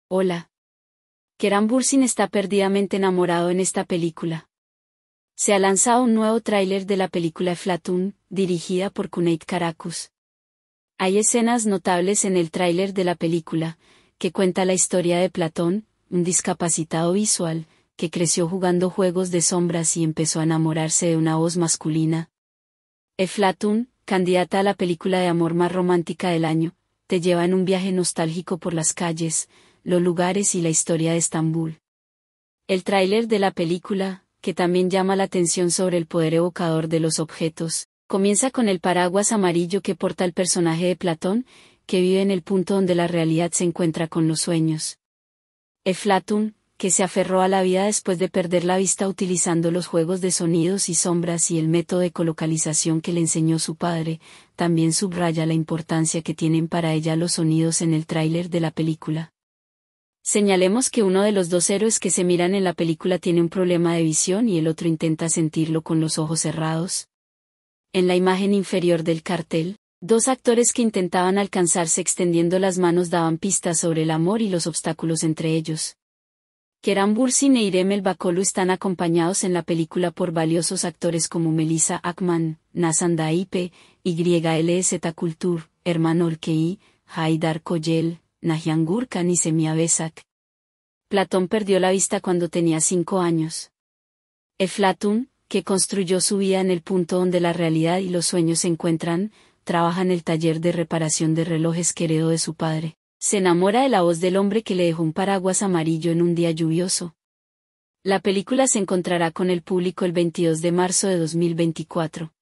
Hola. Keran Bürsin está perdidamente enamorado en esta película. Se ha lanzado un nuevo tráiler de la película Eflatun, dirigida por Cüneyt Karakus. Hay escenas notables en el tráiler de la película, que cuenta la historia de Platón, un discapacitado visual, que creció jugando juegos de sombras y empezó a enamorarse de una voz masculina. Eflatun, candidata a la película de amor más romántica del año, te lleva en un viaje nostálgico por las calles, los lugares y la historia de Estambul. El tráiler de la película, que también llama la atención sobre el poder evocador de los objetos, comienza con el paraguas amarillo que porta el personaje de Platón, que vive en el punto donde la realidad se encuentra con los sueños. Eflatun, que se aferró a la vida después de perder la vista utilizando los juegos de sonidos y sombras y el método de colocalización que le enseñó su padre, también subraya la importancia que tienen para ella los sonidos en el tráiler de la película. Señalemos que uno de los dos héroes que se miran en la película tiene un problema de visión y el otro intenta sentirlo con los ojos cerrados. En la imagen inferior del cartel, dos actores que intentaban alcanzarse extendiendo las manos daban pistas sobre el amor y los obstáculos entre ellos. Keran Bürsin e İrem Elbakolu están acompañados en la película por valiosos actores como Melisa Akman, Nazan Daipe, YLZ Kultur, Erman Olkei, Haydar Koyel, Nagihan Gürkan y Semih Besak. Platón perdió la vista cuando tenía 5 años. Eflatun, que construyó su vida en el punto donde la realidad y los sueños se encuentran, trabaja en el taller de reparación de relojes que heredó de su padre. Se enamora de la voz del hombre que le dejó un paraguas amarillo en un día lluvioso. La película se encontrará con el público el 22 de marzo de 2024.